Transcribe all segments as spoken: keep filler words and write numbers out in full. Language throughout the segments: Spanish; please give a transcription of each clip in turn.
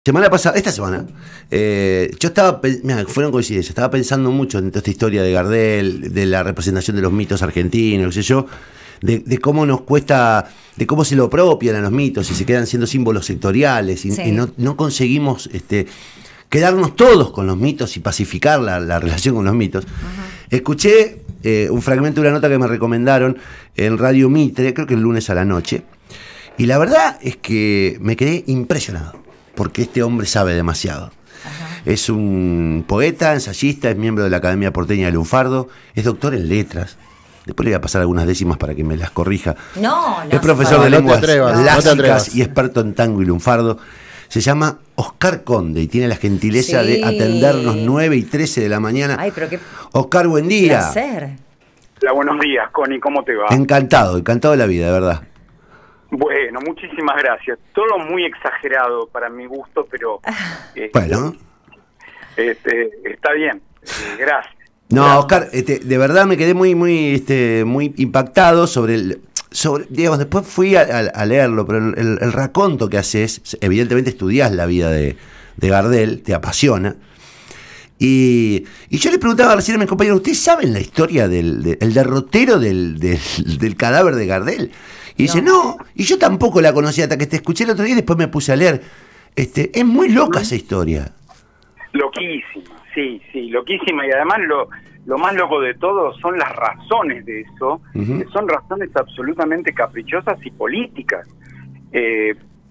Semana pasada, esta semana, eh, yo estaba, mira, fueron coincidencias, estaba pensando mucho en toda esta historia de Gardel, de la representación de los mitos argentinos, qué sé yo, de, de cómo nos cuesta, de cómo se lo apropian a los mitos y se quedan siendo símbolos sectoriales y, sí. y no, no conseguimos este, quedarnos todos con los mitos y pacificar la, la relación con los mitos. Uh-huh. Escuché eh, un fragmento de una nota que me recomendaron en Radio Mitre, creo que el lunes a la noche, y la verdad es que me quedé impresionado. Porque este hombre sabe demasiado. Ajá. Es un poeta, ensayista, es miembro de la Academia Porteña de Lunfardo, es doctor en letras. Después le voy a pasar algunas décimas para que me las corrija. No, no. Es profesor de no lenguas atrevas, clásicas no y experto en tango y lunfardo. Se llama Oscar Conde y tiene la gentileza sí. de atendernos nueve y trece de la mañana. Ay, pero qué Oscar, buen día. Placer. Hola, buenos días, Connie, ¿cómo te va? Encantado, encantado de la vida, de verdad. Bueno, muchísimas gracias. Todo muy exagerado para mi gusto, pero este, bueno, este, está bien. Eh, gracias. No, gracias. Oscar, este, de verdad me quedé muy, muy, este, muy impactado sobre el, sobre, digamos, después fui a, a, a leerlo, pero el, el, el raconto que haces, evidentemente estudiás la vida de, de Gardel, te apasiona. Y, y yo le preguntaba recién a mis compañeros, ¿ustedes saben la historia del de, el derrotero del, del, del cadáver de Gardel? Y dice, no. no, y yo tampoco la conocía hasta que te escuché el otro día y después me puse a leer. Este, es muy loca esa historia. Loquísima, sí, sí, loquísima. Y además lo, lo más loco de todo son las razones de eso, uh-huh. que son razones absolutamente caprichosas y políticas. Eh,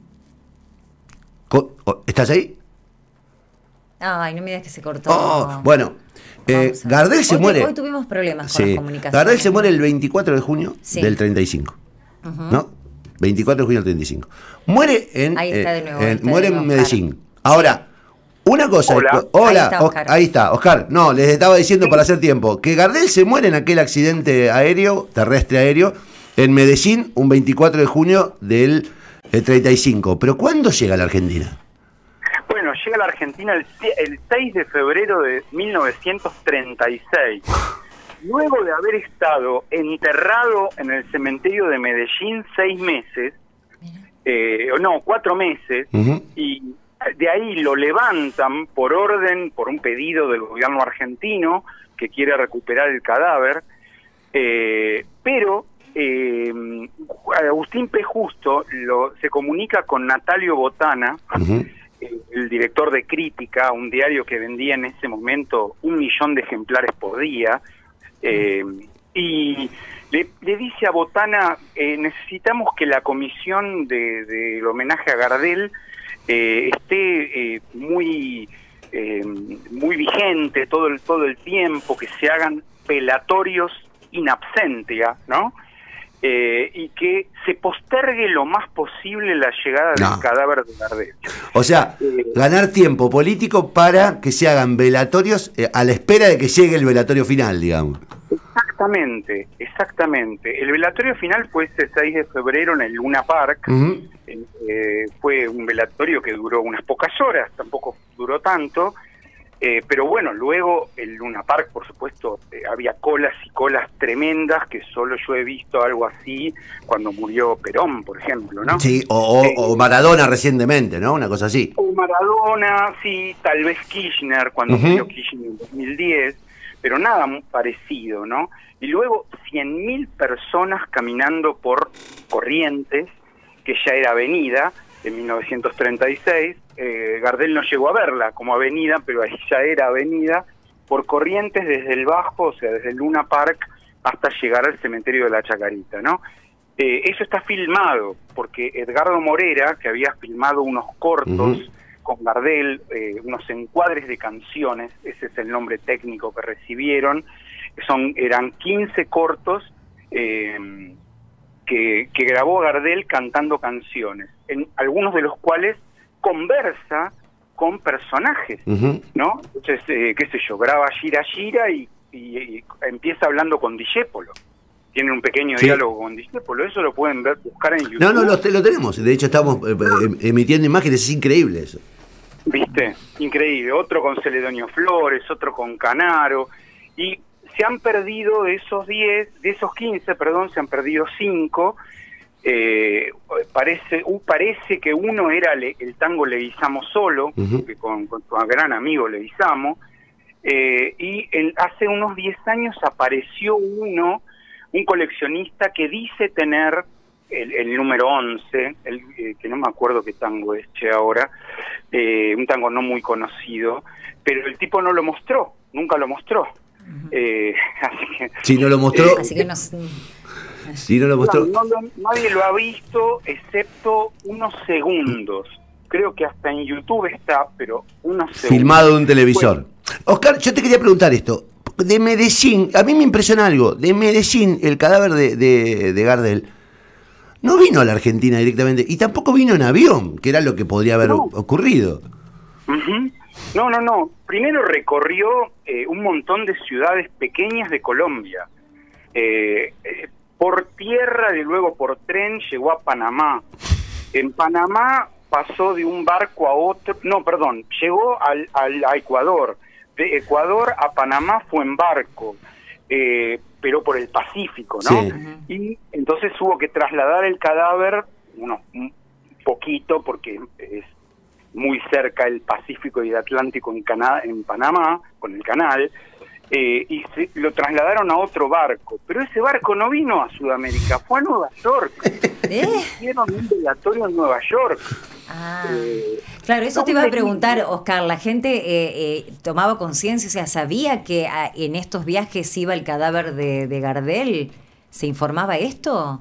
¿Estás ahí? Ay, no me digas que se cortó. Oh, bueno, eh, Gardel se hoy, muere. Hoy tuvimos problemas sí. con las comunicaciones. Gardel se muere el veinticuatro de junio sí. del treinta y cinco. Uh-huh. ¿No? veinticuatro de junio del treinta y cinco. Muere en, ahí está de nuevo, eh, ahí está muere de nuevo, en Medellín. Oscar. Ahora, una cosa. Hola, es, hola ahí, está, Oscar. ahí está, Oscar. No, les estaba diciendo para hacer tiempo que Gardel se muere en aquel accidente aéreo, terrestre aéreo, en Medellín, un veinticuatro de junio del eh, treinta y cinco. Pero ¿cuándo llega a la Argentina? Bueno, llega a la Argentina el, el seis de febrero de mil novecientos treinta y seis. Luego de haber estado enterrado en el cementerio de Medellín seis meses, eh, no, cuatro meses, uh-huh. y de ahí lo levantan por orden, por un pedido del gobierno argentino que quiere recuperar el cadáver, eh, pero eh, Agustín P. Justo lo, se comunica con Natalio Botana, uh-huh. eh, el director de Crítica, un diario que vendía en ese momento un millón de ejemplares por día, Eh, y le, le dice a Botana, eh, necesitamos que la comisión del de, de homenaje a Gardel eh, esté eh, muy eh, muy vigente todo el, todo el tiempo, que se hagan velatorios in absentia, ¿no? Eh, y que se postergue lo más posible la llegada no. del cadáver de Gardel. O sea, eh, ganar tiempo político para que se hagan velatorios eh, a la espera de que llegue el velatorio final, digamos. Exactamente, exactamente. El velatorio final fue ese seis de febrero en el Luna Park. Uh-huh. eh, fue un velatorio que duró unas pocas horas, tampoco duró tanto. Eh, pero bueno, luego el Luna Park, por supuesto, eh, había colas y colas tremendas, que solo yo he visto algo así cuando murió Perón, por ejemplo, ¿no? Sí, o, o, eh, o Maradona recientemente, ¿no? Una cosa así. O Maradona, sí, tal vez Kirchner, cuando uh-huh. murió Kirchner en dos mil diez, pero nada muy parecido, ¿no? Y luego cien mil personas caminando por Corrientes, que ya era avenida, en mil novecientos treinta y seis, eh, Gardel no llegó a verla como avenida, pero ahí ya era avenida, por Corrientes desde el Bajo, o sea, desde el Luna Park, hasta llegar al cementerio de la Chacarita, ¿no? Eh, eso está filmado, porque Edgardo Morera, que había filmado unos cortos uh-huh. con Gardel, eh, unos encuadres de canciones, ese es el nombre técnico que recibieron, son eran quince cortos, eh, Que, que grabó Gardel cantando canciones, en algunos de los cuales conversa con personajes, uh-huh. ¿no? Entonces, eh, qué sé yo, graba Gira Gira y, y, y empieza hablando con Discépolo. Tiene un pequeño sí. diálogo con Discépolo, eso lo pueden ver, buscar en YouTube. No, no, lo, lo tenemos, de hecho estamos eh, eh, emitiendo imágenes, es increíble eso. ¿Viste? Increíble, otro con Celedonio Flores, otro con Canaro, y se han perdido de esos diez, de esos quince, perdón, se han perdido cinco, Eh, parece uh, parece que uno era le, el tango Leguizamo Solo, uh-huh. que con, con su gran amigo Leguizamo, eh, y el, hace unos diez años apareció uno, un coleccionista que dice tener el, el número once, el, eh, que no me acuerdo qué tango es che ahora, eh, un tango no muy conocido, pero el tipo no lo mostró, nunca lo mostró. Uh-huh. eh, así que, si no lo mostró... Eh, así que no... Si no lo mostró... No, no, nadie lo ha visto excepto unos segundos. Creo que hasta en YouTube está, pero unos segundos. Filmado de un televisor. Bueno. Oscar, yo te quería preguntar esto. De Medellín, a mí me impresiona algo. De Medellín, el cadáver de, de, de Gardel no vino a la Argentina directamente y tampoco vino en avión, que era lo que podría haber no. ocurrido. Uh-huh. No, no, no. Primero recorrió eh, un montón de ciudades pequeñas de Colombia. Eh, eh, por tierra y luego por tren llegó a Panamá. En Panamá pasó de un barco a otro, no, perdón, llegó al, al, a Ecuador. De Ecuador a Panamá fue en barco, eh, pero por el Pacífico, ¿no? Sí. Y entonces hubo que trasladar el cadáver, bueno, un poquito, porque es muy cerca el Pacífico y el Atlántico en, Cana en Panamá, con el canal, Eh, y se, lo trasladaron a otro barco, pero ese barco no vino a Sudamérica, fue a Nueva York. ¿Eh? Hicieron un velatorio en Nueva York. Ah, eh, claro, eso te iba a preguntar, Oscar. La gente eh, eh, tomaba conciencia, o sea, sabía que a, en estos viajes iba el cadáver de, de Gardel. ¿Se informaba esto?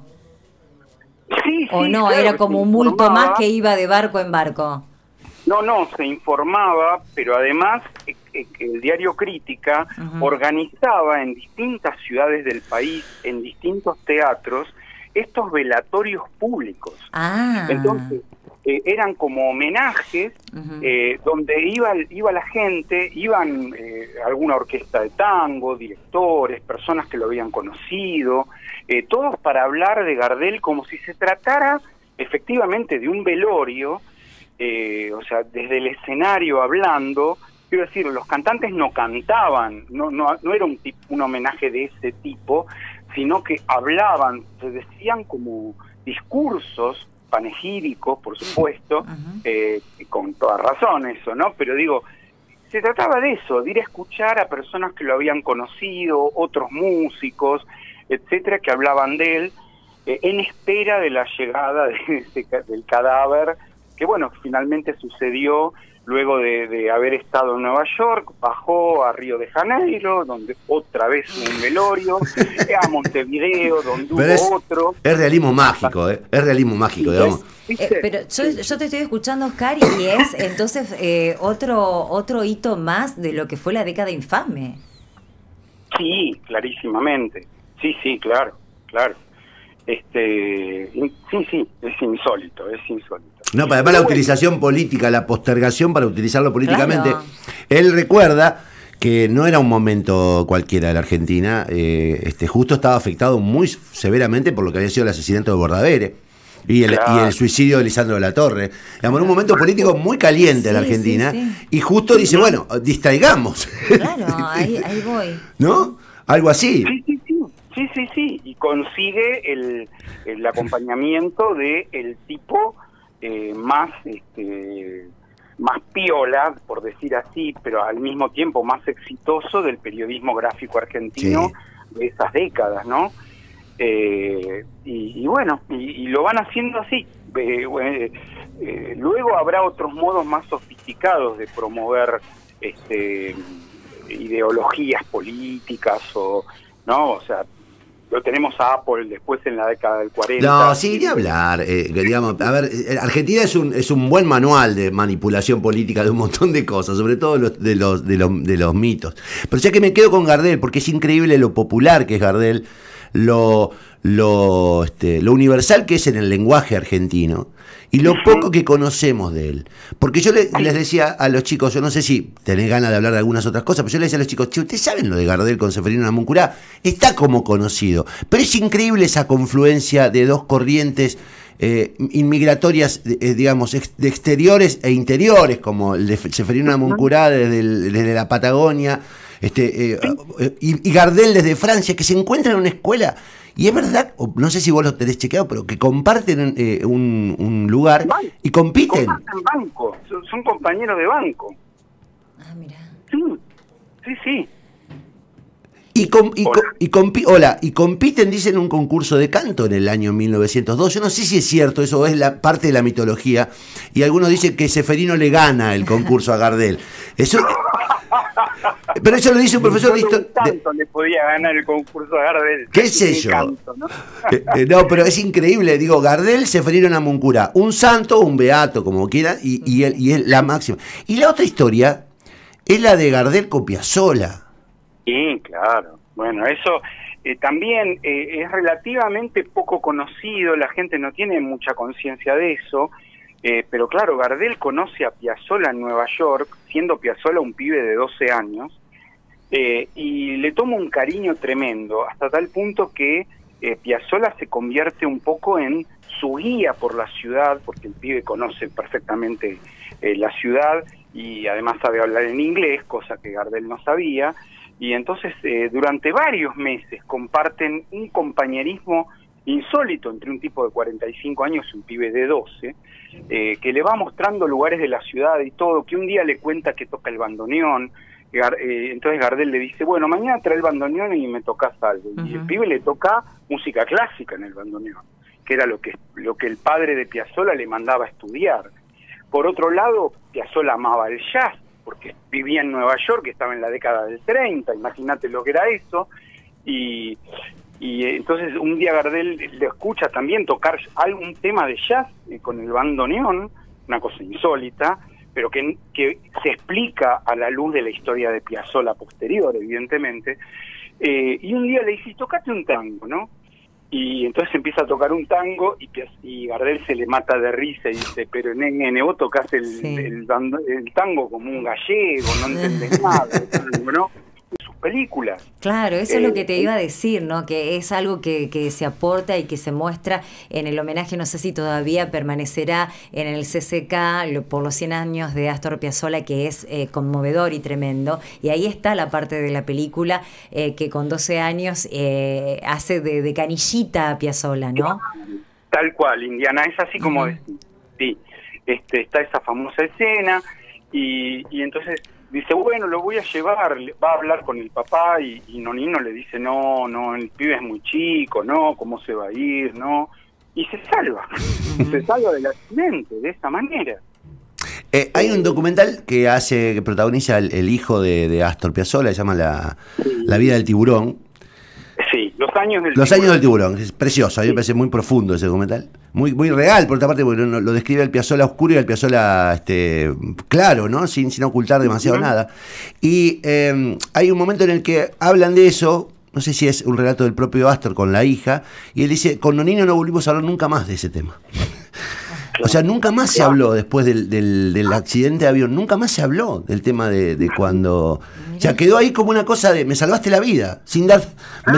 Sí, ¿O sí, no? claro, Era como un bulto más que iba de barco en barco. No, no, se informaba, pero además eh, eh, el diario Crítica uh-huh. organizaba en distintas ciudades del país, en distintos teatros, estos velatorios públicos. Ah. Entonces, eh, eran como homenajes uh-huh. eh, donde iba, iba la gente, iban eh, alguna orquesta de tango, directores, personas que lo habían conocido, eh, todos para hablar de Gardel como si se tratara efectivamente de un velorio. Eh, o sea, desde el escenario hablando, quiero decir, los cantantes no cantaban, no no, no era un, tipo, un homenaje de ese tipo, sino que hablaban, se decían como discursos panegíricos, por supuesto, uh-huh. eh, con toda razón eso, ¿no? Pero digo, se trataba de eso, de ir a escuchar a personas que lo habían conocido, otros músicos, etcétera, que hablaban de él, eh, en espera de la llegada de ese, del cadáver, que bueno, finalmente sucedió luego de, de haber estado en Nueva York, bajó a Río de Janeiro, donde otra vez hubo un velorio, a Montevideo, donde pero hubo es, otro. Es realismo mágico, ¿eh? Es realismo mágico, digamos. Eh, pero yo, yo te estoy escuchando, Oscar, y es entonces eh, otro, otro hito más de lo que fue la década infame. Sí, clarísimamente. Sí, sí, claro, claro. Este, sí, sí, es insólito, es insólito. No, para además la utilización política, la postergación para utilizarlo políticamente. Claro. Él recuerda que no era un momento cualquiera de la Argentina, eh, este, justo estaba afectado muy severamente por lo que había sido el asesinato de Bordavere y el, claro. y el suicidio de Lisandro de la Torre. Digamos, un momento político muy caliente sí, en la Argentina, sí, sí. y justo dice, bueno, distraigamos. Claro, ahí, ahí voy. ¿No? Algo así. Sí, sí, sí. Sí, sí, sí, y consigue el, el acompañamiento de el tipo eh, más este, más piola, por decir así, pero al mismo tiempo más exitoso del periodismo gráfico argentino sí. de esas décadas, ¿no? Eh, y, y bueno, y, y lo van haciendo así. Eh, eh, eh, luego habrá otros modos más sofisticados de promover este, ideologías políticas o, ¿no? O sea, lo tenemos a Apple después en la década del cuarenta. No, sí, ni hablar. Eh, digamos, a ver, Argentina es un es un buen manual de manipulación política de un montón de cosas, sobre todo los, de los de los de los mitos. Pero ya que me quedo con Gardel, porque es increíble lo popular que es Gardel, lo lo este, lo universal que es en el lenguaje argentino y lo poco que conocemos de él. Porque yo le, les decía a los chicos, yo no sé si tenés ganas de hablar de algunas otras cosas, pero yo les decía a los chicos, che, ¿ustedes saben lo de Gardel con Seferino Namuncurá? Está como conocido, pero es increíble esa confluencia de dos corrientes eh, inmigratorias, eh, digamos, ex, de exteriores e interiores, como el de Seferino Namuncurá desde, el, desde la Patagonia, este, eh, y, y Gardel desde Francia, que se encuentran en una escuela. Y es verdad, no sé si vos lo tenés chequeado, pero que comparten eh, un, un lugar banco, y compiten. Comparten banco, son, son compañeros de banco. Ah, mira. Sí, sí, sí. Y, com, y, Hola. y, compi, hola, y compiten, dicen, en un concurso de canto en el año mil novecientos dos. Yo no sé si es cierto, eso es la parte de la mitología. Y algunos dicen que Seferino le gana el concurso a Gardel. Eso, pero eso lo dice un profesor de historia. Tanto le podía ganar el concurso a Gardel. ¿Qué sé yo? Canto, ¿no? Eh, eh, no, pero es increíble. Digo, Gardel, Seferino Namuncurá. Un santo, un beato, como quiera, y, y, él, y él la máxima. Y la otra historia es la de Gardel con Piazzolla. Sí, claro. Bueno, eso eh, también eh, es relativamente poco conocido, la gente no tiene mucha conciencia de eso, eh, pero claro, Gardel conoce a Piazzolla en Nueva York, siendo Piazzolla un pibe de doce años, eh, y le toma un cariño tremendo, hasta tal punto que eh, Piazzolla se convierte un poco en su guía por la ciudad, porque el pibe conoce perfectamente eh, la ciudad, y además sabe hablar en inglés, cosa que Gardel no sabía. Y entonces eh, durante varios meses comparten un compañerismo insólito entre un tipo de cuarenta y cinco años y un pibe de doce, eh, que le va mostrando lugares de la ciudad y todo, que un día le cuenta que toca el bandoneón, Gar, eh, entonces Gardel le dice, bueno, mañana trae el bandoneón y me tocas algo. Uh-huh. Y el pibe le toca música clásica en el bandoneón, que era lo que, lo que el padre de Piazzolla le mandaba a estudiar. Por otro lado, Piazzolla amaba el jazz, porque vivía en Nueva York, estaba en la década del treinta, imagínate lo que era eso, y, y entonces un día Gardel le escucha también tocar algún tema de jazz eh, con el bandoneón, una cosa insólita, pero que, que se explica a la luz de la historia de Piazzolla posterior, evidentemente, eh, y un día le dice, tocate un tango, ¿no? Y entonces empieza a tocar un tango y, y Gardel se le mata de risa y dice, pero nene, vos tocás el, sí. el, el tango como un gallego, no entendés nada, ¿no? Sus películas. Claro, eso eh, es lo que te iba a decir, ¿no? Que es algo que, que se aporta y que se muestra en el homenaje, no sé si todavía permanecerá en el C C K lo, por los cien años de Astor Piazzolla, que es eh, conmovedor y tremendo, y ahí está la parte de la película eh, que con doce años eh, hace de, de canillita a Piazzolla, ¿no? Tal cual, Indiana, es así como uh-huh. decís, sí, este, está esa famosa escena, y, y entonces dice, bueno, lo voy a llevar, va a hablar con el papá, y, y Nonino le dice, no, no, el pibe es muy chico, no, ¿cómo se va a ir? No, y se salva, uh-huh. se salva del accidente, de esa manera. Eh, hay un documental que hace, que protagoniza el, el hijo de, de Astor Piazzolla, se llama La, sí. La vida del tiburón. Sí, los años del Los tiburón. años del tiburón, es precioso, a mí me parece muy profundo ese documental. Muy muy real, por otra parte, porque lo, lo describe el Piazzolla oscuro y el Piazzolla este, claro, ¿no? Sin, sin ocultar demasiado uh-huh. nada. Y eh, hay un momento en el que hablan de eso, no sé si es un relato del propio Astor con la hija, y él dice, con Nonino no volvimos a hablar nunca más de ese tema. O sea, nunca más se habló después del, del, del accidente de avión, nunca más se habló del tema de, de cuando... O sea, quedó ahí como una cosa de, me salvaste la vida, sin dar... Me,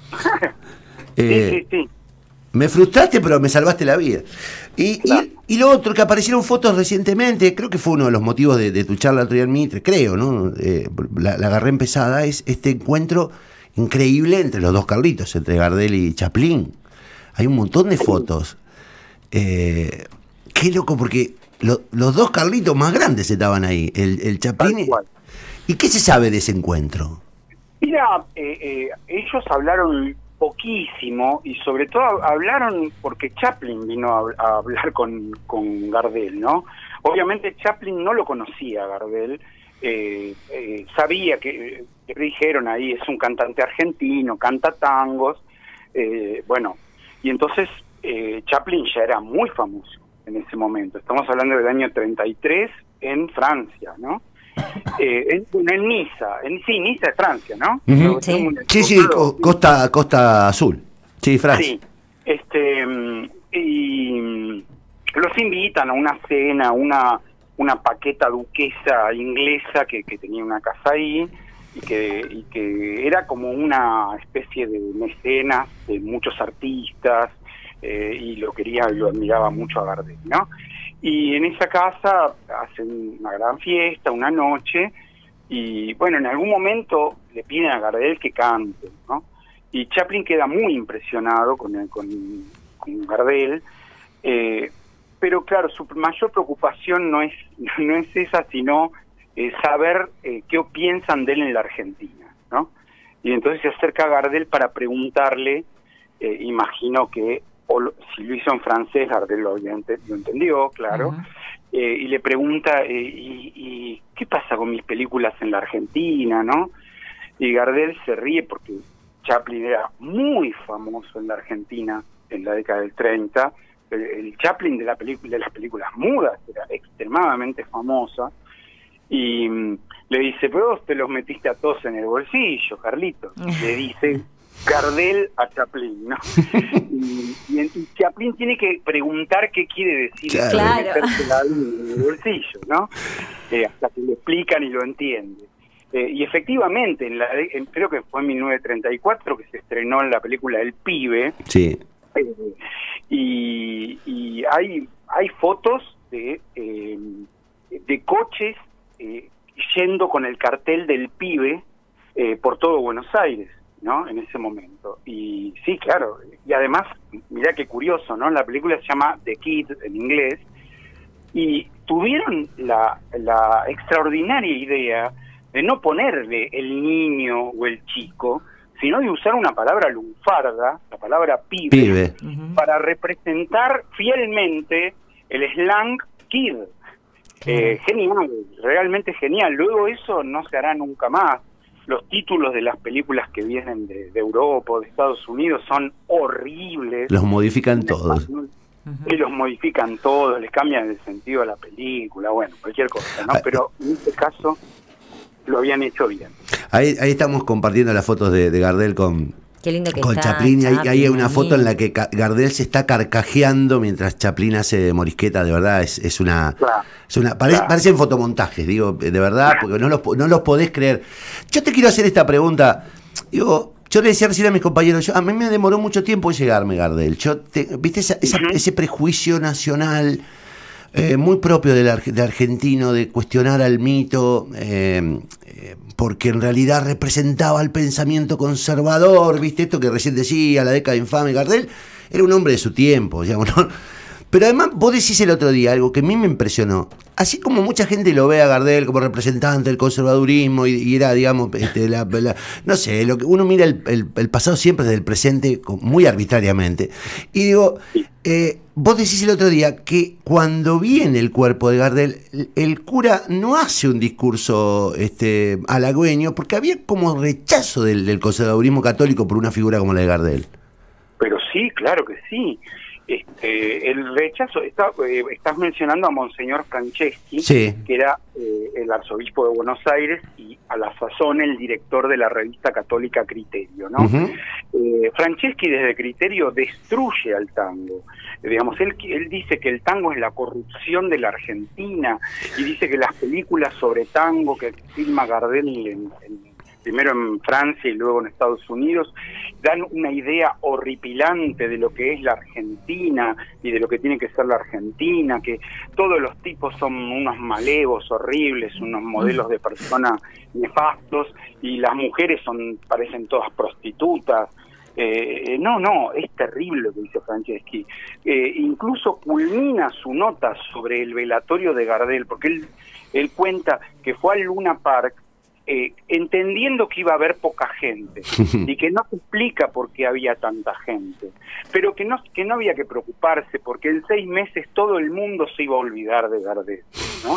eh, sí, sí, sí. Me frustraste, pero me salvaste la vida. Y, claro. y, y lo otro, que aparecieron fotos recientemente, creo que fue uno de los motivos de, de tu charla otro día en Mitre, creo, ¿no? Eh, la, la agarré empezada, es este encuentro increíble entre los dos Carlitos, entre Gardel y Chaplin. Hay un montón de fotos. Eh... Qué loco, porque lo, los dos Carlitos más grandes estaban ahí, el, el Chaplin. Y, ¿y qué se sabe de ese encuentro? Mira, eh, eh, ellos hablaron poquísimo y sobre todo hablaron porque Chaplin vino a, a hablar con, con Gardel, ¿no? Obviamente Chaplin no lo conocía a Gardel, eh, eh, sabía que, que dijeron ahí, es un cantante argentino, canta tangos, eh, bueno, y entonces eh, Chaplin ya era muy famoso en ese momento. Estamos hablando del año treinta y tres en Francia, ¿no? Eh, en, en Niza, en, sí, Niza es Francia, ¿no? Uh-huh. Sí, sí, sí, costa, costa azul. Sí, Francia. Sí, este, y los invitan a una cena, una, una paqueta duquesa inglesa que, que tenía una casa ahí, y que, y que era como una especie de mecenas de muchos artistas, Eh, y lo quería, lo admiraba mucho a Gardel, ¿no? Y en esa casa hacen una gran fiesta, una noche, Y bueno, en algún momento le piden a Gardel que cante, ¿no? Y Chaplin queda muy impresionado con, el, con, con Gardel, eh, pero claro, su mayor preocupación no es, no es esa, sino eh, saber eh, qué piensan de él en la Argentina, ¿no? Y entonces se acerca a Gardel para preguntarle, eh, imagino que, o lo, si lo hizo en francés, Gardel lo, lo entendió, claro, uh-huh. eh, y le pregunta, eh, y, y ¿qué pasa con mis películas en la Argentina, no? Y Gardel se ríe porque Chaplin era muy famoso en la Argentina en la década del treinta, el, el Chaplin de, la de las películas mudas era extremadamente famosa, y um, le dice, pero vos te los metiste a todos en el bolsillo, Carlitos. Le dice Gardel a Chaplin, ¿no? y, y, y Chaplin tiene que preguntar qué quiere decir claro. meterse la en el bolsillo, ¿no? Eh, hasta que le explican y lo entiende. Eh, y efectivamente, en la, en, creo que fue en mil novecientos treinta y cuatro que se estrenó en la película El Pibe. Sí. Eh, y y hay, hay fotos de, eh, de coches eh, yendo con el cartel del Pibe eh, por todo Buenos Aires, ¿no? En ese momento. Y sí, claro. Y además, mirá qué curioso, ¿no? La película se llama The Kid en inglés. Y tuvieron la, la extraordinaria idea de no ponerle el niño o el chico, sino de usar una palabra lunfarda, la palabra pibe, pibe. Uh-huh. para representar fielmente el slang kid. Uh-huh. Eh, genial, realmente genial. Luego eso no se hará nunca más. Los títulos de las películas que vienen de, de Europa o de Estados Unidos son horribles. Los modifican todos. Y los modifican todos, les cambian el sentido a la película, bueno, cualquier cosa, ¿no? Pero en este caso lo habían hecho bien. Ahí, ahí estamos compartiendo las fotos de, de Gardel con, Qué lindo que con está, Chaplin, y Chaplin, hay, hay una foto en la que Gardel se está carcajeando mientras Chaplin hace morisqueta, de verdad, es, es una... Claro, es una parece, claro. Parecen fotomontajes, digo, de verdad, porque no los, no los podés creer. Yo te quiero hacer esta pregunta, digo... Yo le decía recién a mis compañeros, yo, a mí me demoró mucho tiempo llegarme Gardel. Yo te, ¿viste esa, esa, uh-huh. ese prejuicio nacional eh, muy propio del de argentino de cuestionar al mito, eh, eh, porque en realidad representaba el pensamiento conservador, ¿viste? Esto que recién decía, la década infame. Gardel era un hombre de su tiempo, digamos, ¿no? Pero además vos decís el otro día algo que a mí me impresionó. Así como mucha gente lo ve a Gardel como representante del conservadurismo y, y era, digamos, este, la, la, no sé, lo que uno mira el, el, el pasado siempre desde el presente muy arbitrariamente. Y digo, eh, vos decís el otro día que cuando viene el cuerpo de Gardel, el, el cura no hace un discurso este, halagüeño, porque había como rechazo del, del conservadurismo católico por una figura como la de Gardel. Pero sí, claro que sí. Este, el rechazo, está, eh, estás mencionando a Monseñor Franceschi, sí. que era eh, el arzobispo de Buenos Aires y a la sazón el director de la revista católica Criterio, ¿no? Uh-huh. eh, Franceschi desde Criterio destruye al tango. Eh, digamos, él, él dice que el tango es la corrupción de la Argentina y dice que las películas sobre tango que filma Gardel en, en primero en Francia y luego en Estados Unidos, dan una idea horripilante de lo que es la Argentina y de lo que tiene que ser la Argentina, que todos los tipos son unos malevos horribles, unos modelos de personas nefastos, y las mujeres son parecen todas prostitutas. Eh, no, no, es terrible lo que dice Franceschi. Eh, incluso culmina su nota sobre el velatorio de Gardel, porque él, él cuenta que fue al Luna Park Eh, entendiendo que iba a haber poca gente y que no se explica por qué había tanta gente, pero que no que no había que preocuparse porque en seis meses todo el mundo se iba a olvidar de Gardel, ¿no?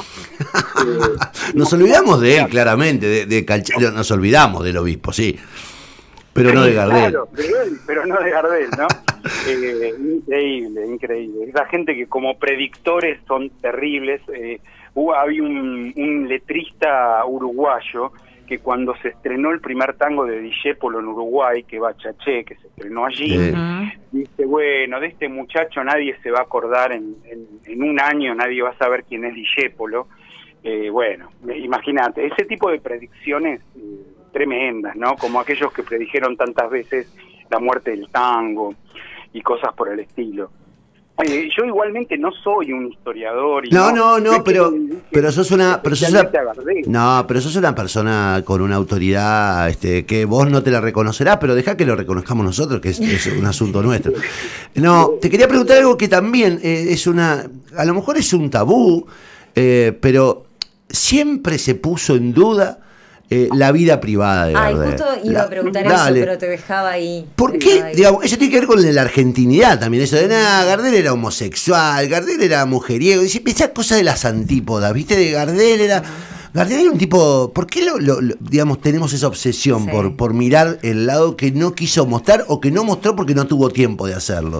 eh, nos olvidamos de él, claramente, de, de Calch- nos olvidamos del obispo, sí, pero no de Gardel. Claro, de él, pero no de Gardel, ¿no? eh, increíble, increíble. Esa gente que como predictores son terribles. eh, Hubo, había un, un letrista uruguayo que cuando se estrenó el primer tango de Discépolo en Uruguay, que va Chaché, que se estrenó allí, uh-huh. dice, bueno, de este muchacho nadie se va a acordar en, en, en un año, nadie va a saber quién es Discépolo. Eh, bueno, imagínate, ese tipo de predicciones eh, tremendas, ¿no? Como aquellos que predijeron tantas veces la muerte del tango y cosas por el estilo. Eh, yo igualmente no soy un historiador. Y no, no, no, no pero, que, pero sos una, pero sos una, Gardel. no, pero sos una persona con una autoridad, este, que vos no te la reconocerás, pero dejá que lo reconozcamos nosotros, que es, es un asunto nuestro. No, te quería preguntar algo que también eh, es una, a lo mejor es un tabú, eh, pero siempre se puso en duda Eh, la vida privada de Gardel. Ay, justo iba la, a preguntar dale. eso, pero te dejaba ahí. ¿Por qué? Ahí. Digamos, eso tiene que ver con la argentinidad también, eso de nada, Gardel era homosexual, Gardel era mujeriego, y esa cosa de las antípodas, ¿viste? De Gardel era... Gardel era un tipo... ¿Por qué lo, lo, lo, digamos, tenemos esa obsesión sí. por, por mirar el lado que no quiso mostrar o que no mostró porque no tuvo tiempo de hacerlo?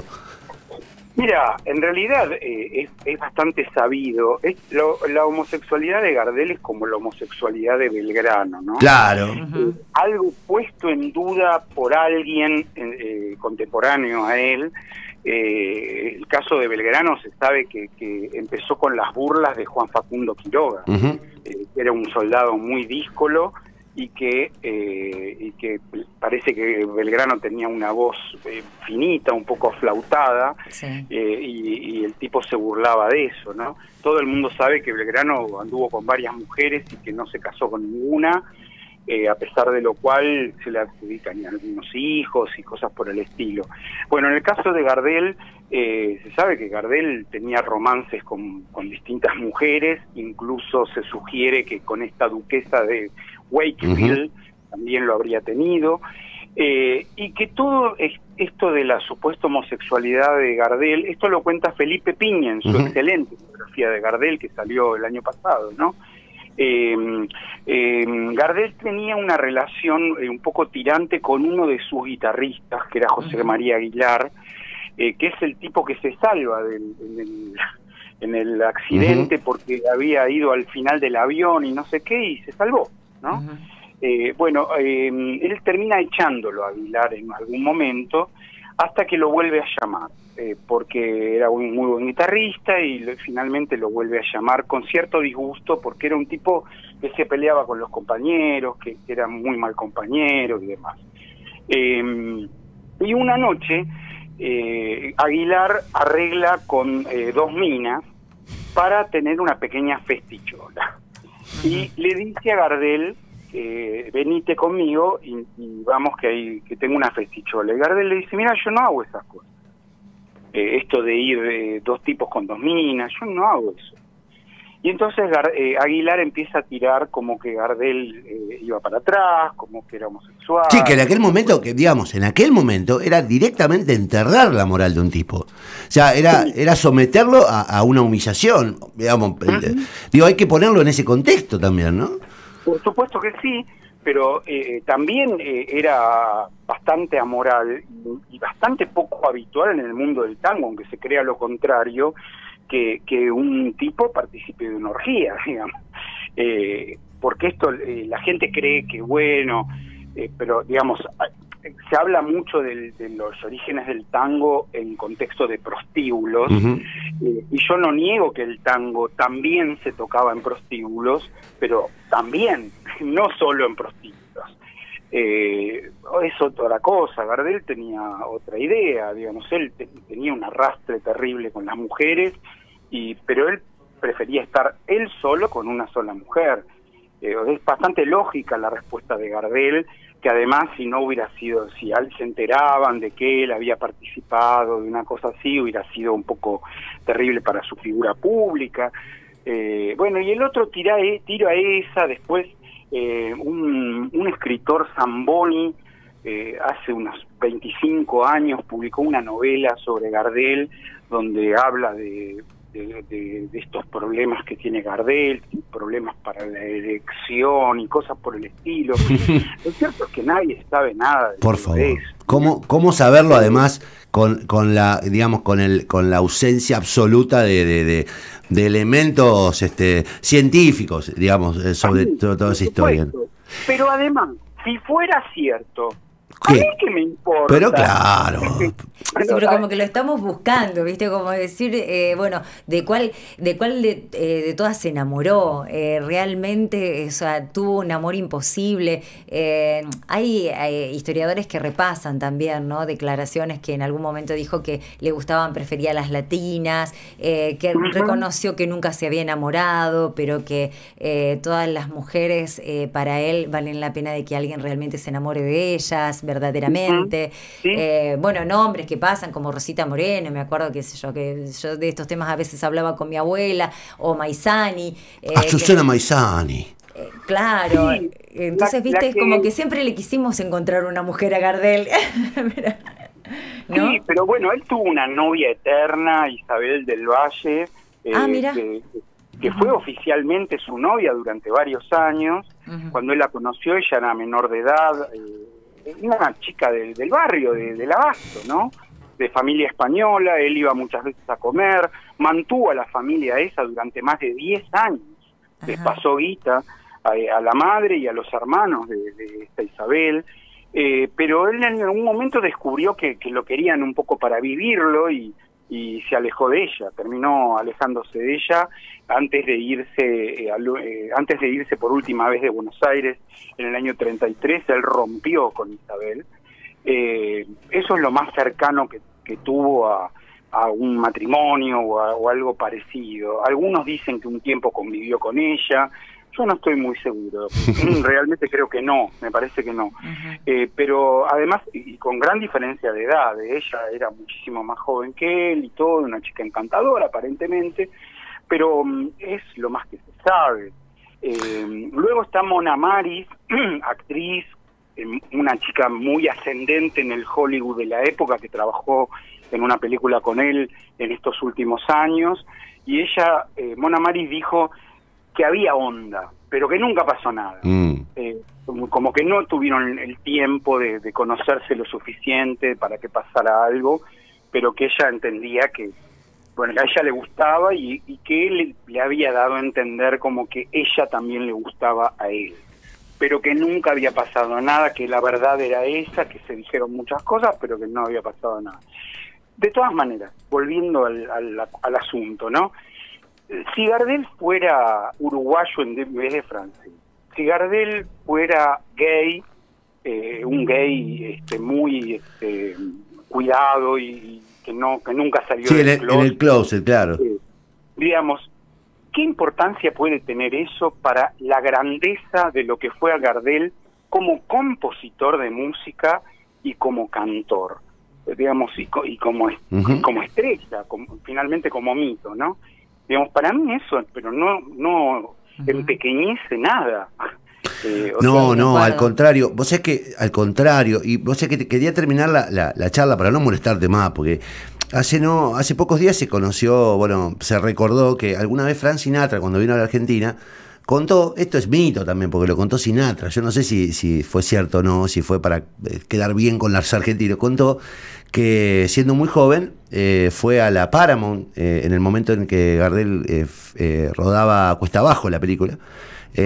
Mira, en realidad eh, es, es bastante sabido. Es lo, la homosexualidad de Gardel es como la homosexualidad de Belgrano, ¿no? Claro. Uh-huh. Algo puesto en duda por alguien eh, contemporáneo a él. Eh, el caso de Belgrano se sabe que, que empezó con las burlas de Juan Facundo Quiroga, uh-huh. eh, que era un soldado muy díscolo y que eh, y que parece que Belgrano tenía una voz eh, finita, un poco flautada, sí. eh, y, y el tipo se burlaba de eso, ¿no? Todo el mundo sabe que Belgrano anduvo con varias mujeres y que no se casó con ninguna, eh, a pesar de lo cual se le adjudican algunos hijos y cosas por el estilo. Bueno, en el caso de Gardel, eh, se sabe que Gardel tenía romances con, con distintas mujeres, incluso se sugiere que con esta duquesa de Wakefield uh-huh. también lo habría tenido, eh, y que todo es, esto de la supuesta homosexualidad de Gardel, esto lo cuenta Felipe Piña en su uh-huh. excelente biografía de Gardel que salió el año pasado, ¿no? Eh, eh, Gardel tenía una relación eh, un poco tirante con uno de sus guitarristas, que era José uh-huh. María Aguilar, eh, que es el tipo que se salva del, en el... en el accidente uh-huh. porque había ido al final del avión y no sé qué, y se salvó, ¿no? Uh-huh. eh, bueno, eh, él termina echándolo a Aguilar en algún momento, hasta que lo vuelve a llamar, eh, porque era un muy buen guitarrista, y lo, finalmente lo vuelve a llamar con cierto disgusto, porque era un tipo que se peleaba con los compañeros, que, que era muy mal compañero y demás. Eh, y una noche... Eh, Aguilar arregla con eh, dos minas para tener una pequeña festichola uh-huh. y le dice a Gardel eh, venite conmigo y, y vamos que hay, que tengo una festichola, y Gardel le dice mira, yo no hago esas cosas, eh, esto de ir eh, dos tipos con dos minas, yo no hago eso. Y entonces Gar eh, Aguilar empieza a tirar como que Gardel eh, iba para atrás, como que era homosexual. Sí, que en aquel momento, que digamos, en aquel momento era directamente enterrar la moral de un tipo. O sea, era, sí. era someterlo a, a una humillación, digamos. Uh-huh. Digo, hay que ponerlo en ese contexto también, ¿no? Por supuesto que sí, pero eh, también eh, era bastante amoral y, y bastante poco habitual en el mundo del tango, aunque se crea lo contrario, Que, que un tipo participe de una orgía, digamos, eh, porque esto eh, la gente cree que bueno, eh, pero digamos, se habla mucho del, de los orígenes del tango en contexto de prostíbulos, uh-huh. eh, y yo no niego que el tango también se tocaba en prostíbulos, pero también, no solo en prostíbulos. Eh, es otra cosa. Gardel tenía otra idea, digamos, él te, tenía un arrastre terrible con las mujeres, y pero él prefería estar él solo con una sola mujer. Eh, es bastante lógica la respuesta de Gardel, que además si no hubiera sido, si se enteraban de que él había participado de una cosa así, hubiera sido un poco terrible para su figura pública. Eh, bueno, y el otro tira, tira a esa, después eh, un, un escritor, Zamboni, eh, hace unos veinticinco años publicó una novela sobre Gardel, donde habla de... De, de, de estos problemas que tiene Gardel, problemas para la elección y cosas por el estilo. Lo cierto es que nadie sabe nada de por favor. Eso. ¿Cómo, cómo saberlo además con, con la, digamos, con el, con la ausencia absoluta de, de, de, de elementos este, científicos, digamos, sobre sí, toda esa historia? Pero además, si fuera cierto ¿A mí qué me importa? Pero claro. Sí, pero como que lo estamos buscando, ¿viste? Como decir, eh, bueno, de cuál de cuál de, eh, de todas se enamoró. Eh, realmente, o sea, tuvo un amor imposible. Eh, hay, hay historiadores que repasan también, ¿no? Declaraciones que en algún momento dijo que le gustaban, prefería las latinas, eh, que uh-huh. reconoció que nunca se había enamorado, pero que eh, todas las mujeres eh, para él valen la pena de que alguien realmente se enamore de ellas, verdaderamente. Uh-huh. ¿Sí? Eh, bueno, nombres que pasan como Rosita Moreno, me acuerdo que sé yo, que yo de estos temas a veces hablaba con mi abuela, o Maizani. Eh, Azucena que, Maizani. Eh, claro, sí, entonces, la, viste, la es que... como que siempre le quisimos encontrar una mujer a Gardel. ¿No? Sí, pero bueno, él tuvo una novia eterna, Isabel del Valle, eh, ah, mira. que, que fue uh-huh. oficialmente su novia durante varios años. Uh-huh. Cuando él la conoció, ella era menor de edad, eh, una chica del, del barrio, de, del Abasto, ¿no? De familia española, él iba muchas veces a comer, mantuvo a la familia esa durante más de diez años, uh-huh. les pasó guita a, a la madre y a los hermanos de, de esta Isabel, eh, pero él en algún momento descubrió que, que lo querían un poco para vivirlo y, y se alejó de ella, terminó alejándose de ella antes de irse eh, eh, antes de irse por última vez de Buenos Aires en el año treinta y tres. Él rompió con Isabel. Eh, eso es lo más cercano que, que tuvo a, a un matrimonio o, a, o algo parecido. Algunos dicen que un tiempo convivió con ella, yo no estoy muy seguro, realmente creo que no, me parece que no. Uh-huh. eh, pero además, y con gran diferencia de edad, ella era muchísimo más joven que él y todo, una chica encantadora aparentemente, pero um, es lo más que se sabe. Eh, luego está Mona Maris, actriz, una chica muy ascendente en el Hollywood de la época, que trabajó en una película con él en estos últimos años, y ella, eh, Mona Maris, dijo que había onda, pero que nunca pasó nada. Mm. Eh, como, como que no tuvieron el tiempo de, de conocerse lo suficiente para que pasara algo, pero que ella entendía que, bueno, que a ella le gustaba y, y que él le, le había dado a entender como que ella también le gustaba a él, pero que nunca había pasado nada, que la verdad era esa, que se dijeron muchas cosas, pero que no había pasado nada. De todas maneras, volviendo al, al, al asunto, ¿no? Si Gardel fuera uruguayo en vez de francés, si Gardel fuera gay, eh, un gay este, muy este, cuidado y que no que nunca salió sí, del en el, closet, en el closet, claro. Eh, digamos, ¿qué importancia puede tener eso para la grandeza de lo que fue a Gardel como compositor de música y como cantor? Digamos, y, y como, uh-huh. como estrella, como, finalmente como mito, ¿no? Digamos, para mí eso, pero no no uh-huh. empequeñece nada. Eh, no, sea, no, al contrario. Vos sabés que, al contrario, y vos sabés que te, quería terminar la, la, la charla para no molestarte más, porque hace no hace pocos días se conoció, bueno, se recordó que alguna vez Frank Sinatra, cuando vino a la Argentina, contó, esto es mito también, porque lo contó Sinatra, yo no sé si, si fue cierto o no, si fue para quedar bien con los argentinos, contó que siendo muy joven eh, fue a la Paramount eh, en el momento en que Gardel eh, eh, rodaba Cuesta Abajo la película, eh,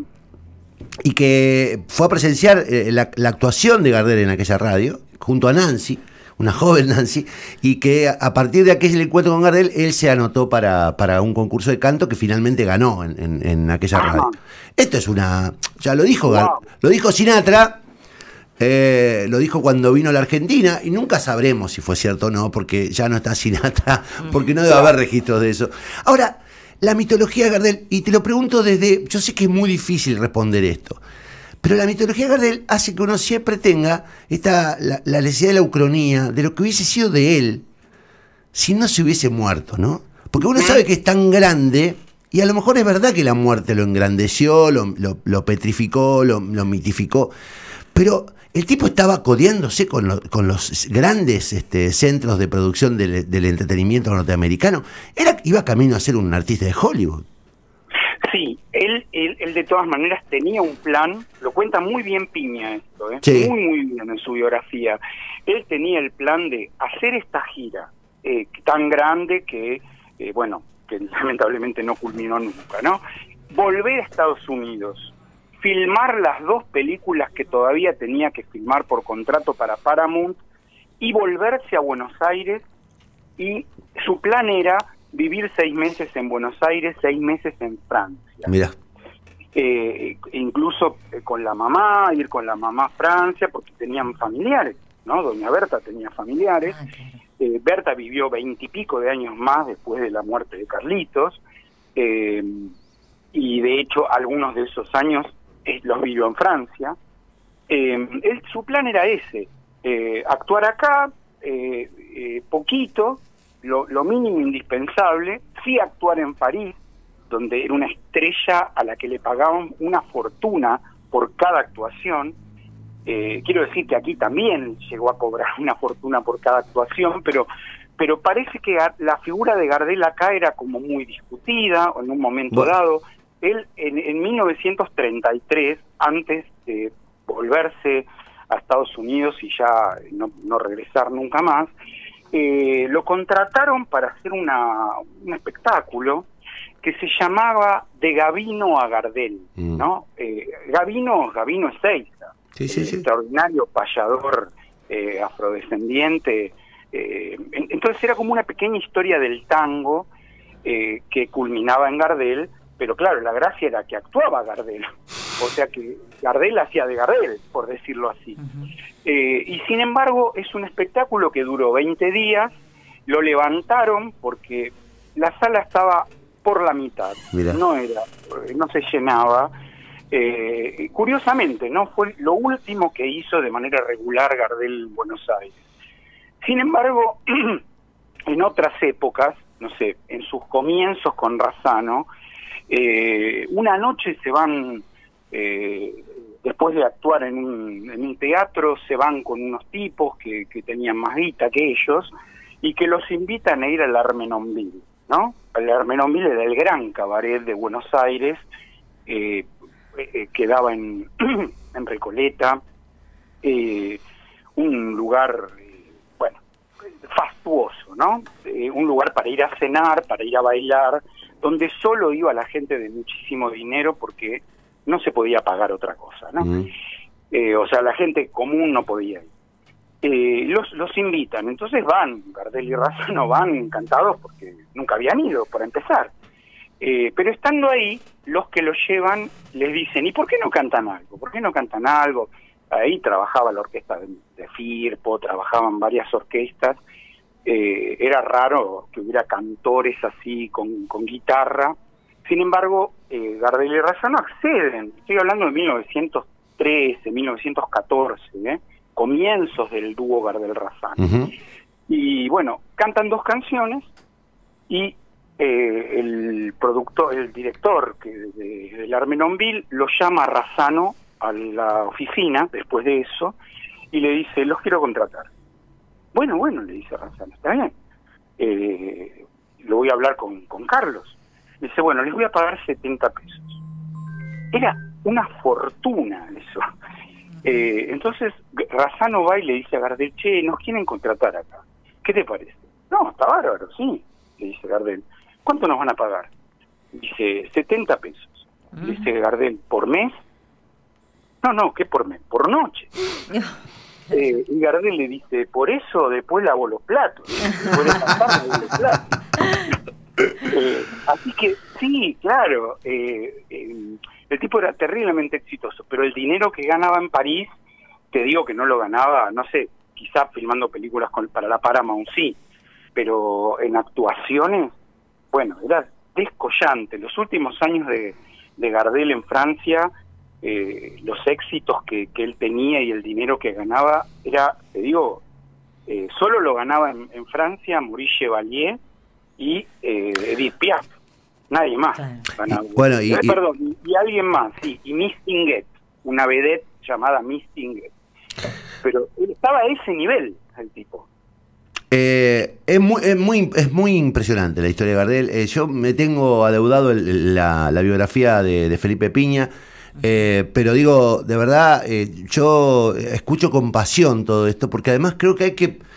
y que fue a presenciar eh, la, la actuación de Gardel en aquella radio, junto a Nancy, una joven Nancy, y que a partir de aquel encuentro con Gardel, él se anotó para, para un concurso de canto que finalmente ganó en, en, en aquella Ajá. radio. Esto es una... Ya lo dijo, wow. lo dijo Sinatra, eh, lo dijo cuando vino a la Argentina, y nunca sabremos si fue cierto o no, porque ya no está Sinatra, porque no debe haber registros de eso. Ahora, la mitología de Gardel, y te lo pregunto desde... Yo sé que es muy difícil responder esto, pero la mitología de Gardel hace que uno siempre tenga esta, la, la necesidad de la ucronía, de lo que hubiese sido de él si no se hubiese muerto, ¿no? Porque uno sabe que es tan grande, y a lo mejor es verdad que la muerte lo engrandeció, lo, lo, lo petrificó, lo, lo mitificó, pero el tipo estaba codeándose con, lo, con los grandes este, centros de producción del, del entretenimiento norteamericano. Era, iba camino a ser un artista de Hollywood. Sí, él, él, él de todas maneras tenía un plan, lo cuenta muy bien Piña esto, ¿eh? Sí. muy muy bien en su biografía. Él tenía el plan de hacer esta gira eh, tan grande que, eh, bueno, que lamentablemente no culminó nunca, ¿no? Volver a Estados Unidos, filmar las dos películas que todavía tenía que filmar por contrato para Paramount y volverse a Buenos Aires, y su plan era vivir seis meses en Buenos Aires, seis meses en Francia. Mira. Eh, incluso eh, con la mamá, ir con la mamá a Francia, porque tenían familiares, ¿no? Doña Berta tenía familiares. Ah, claro. eh, Berta vivió veintipico de años más después de la muerte de Carlitos, eh, y de hecho algunos de esos años eh, los vivió en Francia. Eh, él, su plan era ese, eh, actuar acá, eh, eh, poquito, lo, lo mínimo indispensable, sí actuar en París, donde era una estrella a la que le pagaban una fortuna por cada actuación. Eh, quiero decir que aquí también llegó a cobrar una fortuna por cada actuación, pero pero parece que la figura de Gardel acá era como muy discutida, o en un momento bueno. dado. Él en, en mil novecientos treinta y tres, antes de volverse a Estados Unidos y ya no, no regresar nunca más, eh, lo contrataron para hacer una, un espectáculo que se llamaba De Gavino a Gardel, mm. ¿no? Eh, Gavino, Gavino Ezeiza, sí, sí, sí. extraordinario payador eh, afrodescendiente. Eh, entonces era como una pequeña historia del tango eh, que culminaba en Gardel, pero claro, la gracia era que actuaba Gardel, o sea que Gardel hacía de Gardel, por decirlo así. Uh-huh. eh, y sin embargo es un espectáculo que duró veinte días, lo levantaron porque la sala estaba por la mitad, Mira. no era, no se llenaba. Eh, curiosamente, no fue lo último que hizo de manera regular Gardel en Buenos Aires. Sin embargo, en otras épocas, no sé, en sus comienzos con Razzano, eh, una noche se van, eh, después de actuar en un, en un teatro, se van con unos tipos que, que tenían más guita que ellos y que los invitan a ir al Armenonville, ¿no? El Armenonville era el gran cabaret de Buenos Aires, eh, eh, quedaba en, en Recoleta, eh, un lugar, eh, bueno, fastuoso, ¿no? Eh, un lugar para ir a cenar, para ir a bailar, donde solo iba la gente de muchísimo dinero porque no se podía pagar otra cosa, ¿no? Mm. Eh, o sea, la gente común no podía ir. Eh, los, los invitan, entonces van, Gardel y Razzano van encantados porque nunca habían ido, por empezar. Eh, pero estando ahí, los que los llevan les dicen, ¿y por qué no cantan algo? ¿Por qué no cantan algo? Ahí trabajaba la orquesta de, de Firpo, trabajaban varias orquestas, eh, era raro que hubiera cantores así con, con guitarra. Sin embargo, eh, Gardel y Razzano acceden, estoy hablando de mil novecientos trece, mil novecientos catorce, ¿eh? comienzos del dúo Gardel-Razzano. Uh-huh. Y bueno, cantan dos canciones y eh, el productor, el director que de, del Armenonville lo llama a Razzano a la oficina después de eso y le dice, los quiero contratar. Bueno, bueno, le dice Razzano, está bien. Eh, lo voy a hablar con, con Carlos. Le dice, bueno, les voy a pagar setenta pesos. Era una fortuna eso. Eh, entonces Razzano va y le dice a Gardel, che, nos quieren contratar acá, ¿qué te parece? No, está bárbaro, sí, le dice Gardel. ¿Cuánto nos van a pagar? Dice, setenta pesos. Uh-huh. Le dice Gardel, ¿por mes? No, no, ¿qué por mes? Por noche. eh, y Gardel le dice, por eso después lavo los platos, después de cantar lavo los platos. eh, así que sí, claro, eh, eh, el tipo era terriblemente exitoso, pero el dinero que ganaba en París, te digo que no lo ganaba, no sé, quizás filmando películas con, para la Paramount sí, pero en actuaciones, bueno, era descollante. Los últimos años de, de Gardel en Francia, eh, los éxitos que, que él tenía y el dinero que ganaba, era, te digo, eh, solo lo ganaba en, en Francia Maurice Chevalier y eh, Edith Piaf. Nadie más. Claro. Y, bueno, y, eh, perdón, y, y alguien más, sí, y Miss Tinguet, una vedette llamada Miss Tinguet. Pero él estaba a ese nivel, el tipo. Eh, es, muy, es, muy, es muy impresionante la historia de Gardel. Eh, yo me tengo adeudado el, la, la biografía de, de Felipe Piña, eh, pero digo, de verdad, eh, yo escucho con pasión todo esto, porque además creo que hay que...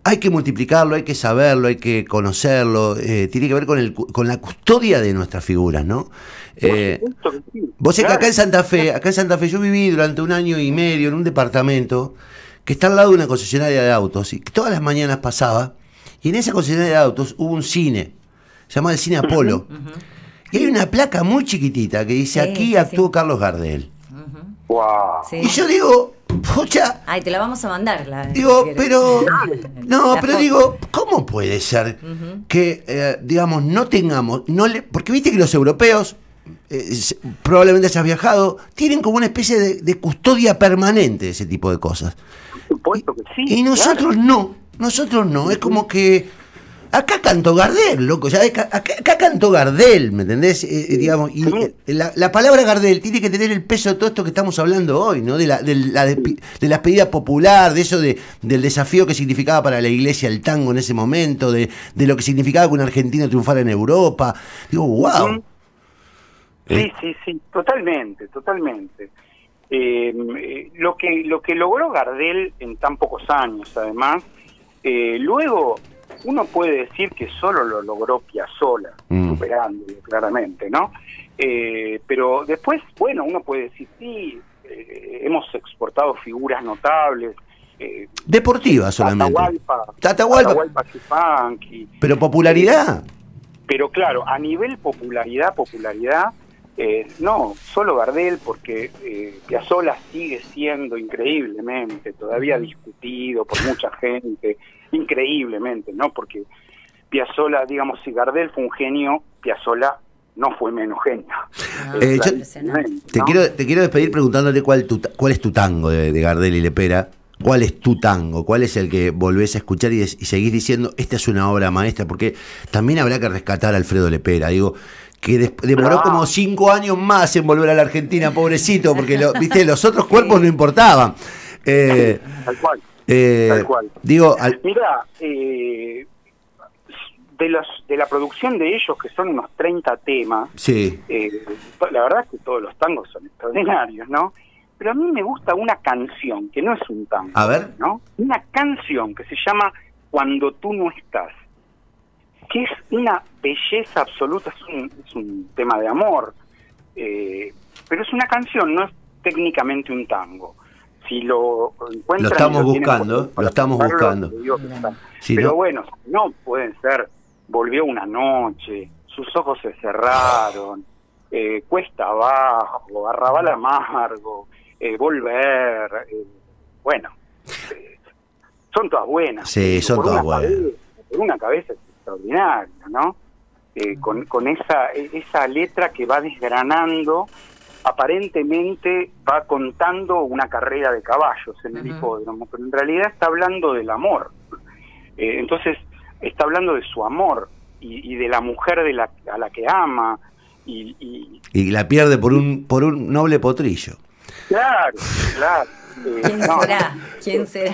hay que multiplicarlo, hay que saberlo, hay que conocerlo, eh, tiene que ver con, el, con la custodia de nuestras figuras, ¿no? Eh, vos sabés que acá en Santa Fe, acá en Santa Fe yo viví durante un año y medio en un departamento que está al lado de una concesionaria de autos, y que todas las mañanas pasaba, y en esa concesionaria de autos hubo un cine, se llama el Cine Apolo, uh-huh. y hay una placa muy chiquitita que dice, sí, aquí sí, actuó sí. Carlos Gardel. Uh-huh. Wow. Sí. Y yo digo, pocha. Ay, te la vamos a mandar. La, digo, si pero. No, la pero foto. Digo, ¿cómo puede ser uh-huh. que, eh, digamos, no tengamos. No le, porque viste que los europeos, eh, probablemente hayas viajado, tienen como una especie de, de custodia permanente de ese tipo de cosas. Por supuesto que sí. Y nosotros claro. no. Nosotros no. Es como que. Acá cantó Gardel, loco, ya acá, acá cantó Gardel, ¿me entendés? Eh, eh, digamos, y eh, la, la palabra Gardel tiene que tener el peso de todo esto que estamos hablando hoy, ¿no? De la, de la, de, de la despedida popular, de eso de, del desafío que significaba para la iglesia el tango en ese momento, de, de lo que significaba que un argentino triunfara en Europa. Digo, wow. Sí, eh. sí, sí, totalmente, totalmente. Eh, lo que lo que logró Gardel en tan pocos años, además, eh, luego... Uno puede decir que solo lo logró Piazzolla, mm. superándolo claramente, ¿no? Eh, pero después, bueno, uno puede decir, sí, eh, hemos exportado figuras notables. Eh, Deportivas solamente. Atahualpa, Atahualpa. Atahualpa Yupanqui. Pero popularidad. Eh, pero claro, a nivel popularidad, popularidad, eh, no, solo Gardel, porque eh, Piazzolla sigue siendo increíblemente, todavía discutido por mucha gente, increíblemente, ¿no? Porque Piazzolla, digamos, si Gardel fue un genio, Piazzolla no fue menos genio. Eh, yo te, ¿no? quiero, te quiero despedir preguntándote cuál, tu, cuál es tu tango de, de Gardel y Lepera. ¿Cuál es tu tango? ¿Cuál es el que volvés a escuchar y, y seguís diciendo, esta es una obra maestra? Porque también habrá que rescatar a Alfredo Lepera, digo, que de, demoró ah. como cinco años más en volver a la Argentina, pobrecito, porque lo, viste, los otros cuerpos no importaban. Eh, Tal cual. Eh, Tal cual. Digo, al... Mira, eh, de los de la producción de ellos, que son unos treinta temas, sí. eh, la verdad es que todos los tangos son extraordinarios, ¿no? Pero a mí me gusta una canción, que no es un tango, a ver, ¿no? Una canción que se llama Cuando tú no estás, que es una belleza absoluta, es un, es un tema de amor, eh, pero es una canción, no es técnicamente un tango. Si lo encuentran, lo estamos lo buscando, lo estamos buscando. Sí, pero ¿no? Bueno, no pueden ser Volvió una noche, Sus ojos se cerraron, eh, Cuesta abajo, Arrabal amargo, eh, Volver, eh, bueno, eh, son todas buenas. Sí, son todas buenas. Cabeza, por una cabeza extraordinaria, ¿no? Eh, con, con esa esa letra que va desgranando. Aparentemente va contando una carrera de caballos en el uh-huh. hipódromo, pero en realidad está hablando del amor. Eh, entonces está hablando de su amor y, y de la mujer de la, a la que ama y, y, y la pierde por un por un noble potrillo. Claro, claro. Eh, ¿Quién no. será? ¿Quién será?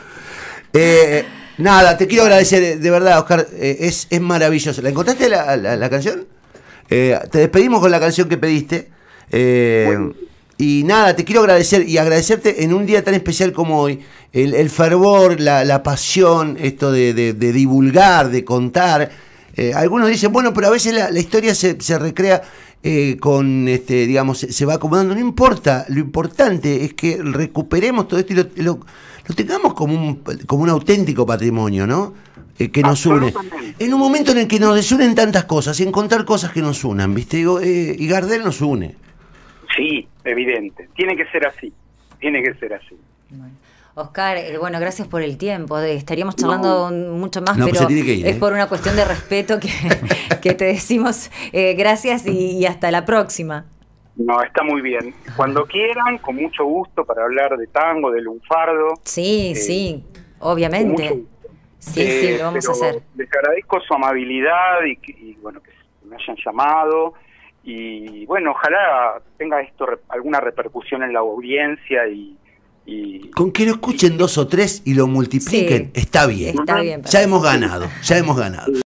Eh, nada, te quiero agradecer, de verdad, Oscar, eh, es, es maravilloso. ¿La encontraste la, la, la canción? Eh, te despedimos con la canción que pediste. Eh, bueno. Y nada, te quiero agradecer y agradecerte en un día tan especial como hoy, el, el fervor, la, la pasión, esto de, de, de divulgar, de contar. Eh, algunos dicen, bueno, pero a veces la, la historia se, se recrea eh, con, este, digamos, se, se va acomodando. No importa, lo importante es que recuperemos todo esto y lo, lo, lo tengamos como un, como un auténtico patrimonio, ¿no? Eh, que nos une. En un momento en el que nos desunen tantas cosas, y encontrar cosas que nos unan, ¿viste? Digo, eh, y Gardel nos une. Sí, evidente. Tiene que ser así. Tiene que ser así. Bueno. Oscar, eh, bueno, gracias por el tiempo. Estaríamos charlando no. mucho más, no, pero pues ir, es ¿eh? por una cuestión de respeto que, que te decimos eh, gracias y, y hasta la próxima. No, está muy bien. Cuando quieran, con mucho gusto para hablar de tango, de lunfardo. Sí, eh, sí, obviamente. Sí, eh, sí, lo vamos a hacer. Les agradezco su amabilidad y, y bueno, que me hayan llamado. Y bueno, ojalá tenga esto alguna repercusión en la audiencia y... y con que lo escuchen y, dos o tres y lo multipliquen, sí, está bien. Está bien. Ya hemos ganado, ya hemos ganado.